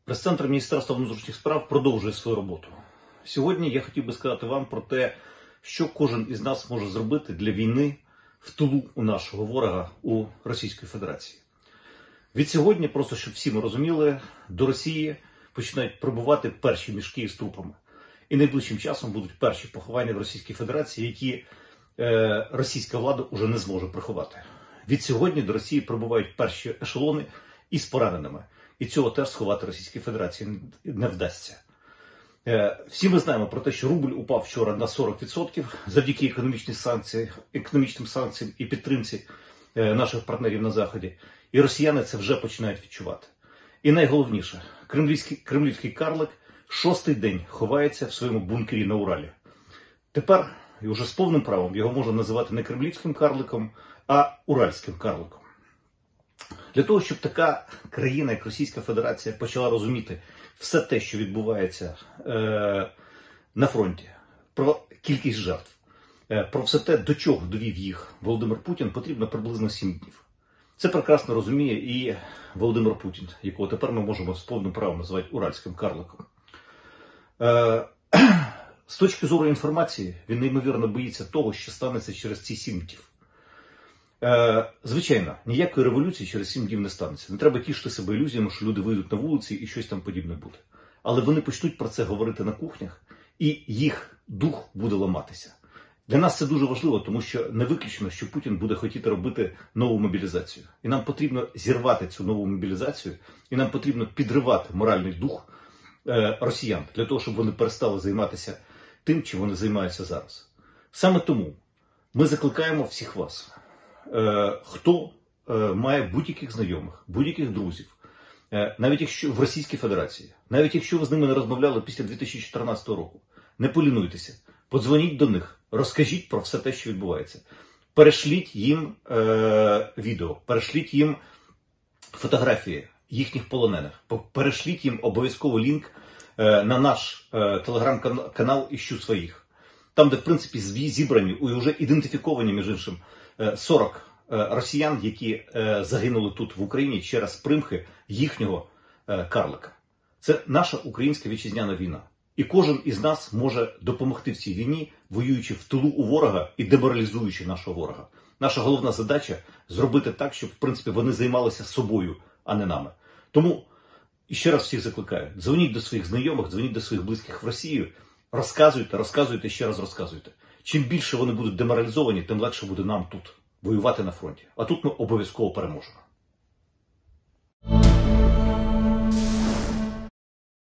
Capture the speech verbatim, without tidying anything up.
Прес-центр Міністерства внутрішніх справ продовжує свою роботу. Сьогодні я хотів би сказати вам про те, що кожен із нас може зробити для війни в тилу у нашого ворога у Російської Федерації. Від сьогодні, просто щоб всі ми розуміли, до Росії починають прибувати перші мішки з трупами. І найближчим часом будуть перші поховання в Російській Федерації, які е, російська влада вже не зможе приховати. Від сьогодні до Росії прибувають перші ешелони із пораненими. І цього теж сховати Російській Федерації не вдасться. Всі ми знаємо про те, що рубль упав вчора на сорок відсотків завдяки економічним санкціям, економічним санкціям і підтримці наших партнерів на Заході. І росіяни це вже починають відчувати. І найголовніше, кремлівський, кремлівський карлик шостий день ховається в своєму бункері на Уралі. Тепер, і вже з повним правом, його можна називати не кремлівським карликом, а уральським карликом. Для того, щоб така країна, як Російська Федерація, почала розуміти все те, що відбувається е, на фронті, про кількість жертв, е, про все те, до чого довів їх Володимир Путін, потрібно приблизно сім днів. Це прекрасно розуміє і Володимир Путін, якого тепер ми можемо з повним правом називати уральським карликом. Е, з точки зору інформації, він неймовірно боїться того, що станеться через ці сім днів. Звичайно, ніякої революції через сім днів не станеться. Не треба тішити себе ілюзіями, що люди вийдуть на вулиці і щось там подібне буде. Але вони почнуть про це говорити на кухнях, і їх дух буде ламатися. Для нас це дуже важливо, тому що не виключено, що Путін буде хотіти робити нову мобілізацію. І нам потрібно зірвати цю нову мобілізацію, і нам потрібно підривати моральний дух росіян, для того, щоб вони перестали займатися тим, чим вони займаються зараз. Саме тому ми закликаємо всіх вас, хто має будь-яких знайомих, будь-яких друзів, навіть якщо в Російській Федерації, навіть якщо ви з ними не розмовляли після дві тисячі чотирнадцятого року, не полінуйтеся, подзвоніть до них, розкажіть про все те, що відбувається. Перешліть їм е, відео, перешліть їм фотографії їхніх полонених, перешліть їм обов'язково лінк е, на наш е, телеграм-канал «Іщу своїх». Там, де, в принципі, зібрані і вже ідентифіковані, між іншим, сорок росіян, які загинули тут в Україні через примхи їхнього карлика. Це наша українська вітчизняна війна. І кожен із нас може допомогти в цій війні, воюючи в тилу у ворога і деморалізуючи нашого ворога. Наша головна задача – зробити так, щоб, в принципі, вони займалися собою, а не нами. Тому, ще раз всіх закликаю, дзвоніть до своїх знайомих, дзвоніть до своїх близьких в Росію, розказуйте, розказуйте, ще раз розказуйте. Чим більше вони будуть деморалізовані, тим легше буде нам тут воювати на фронті. А тут ми обов'язково переможемо.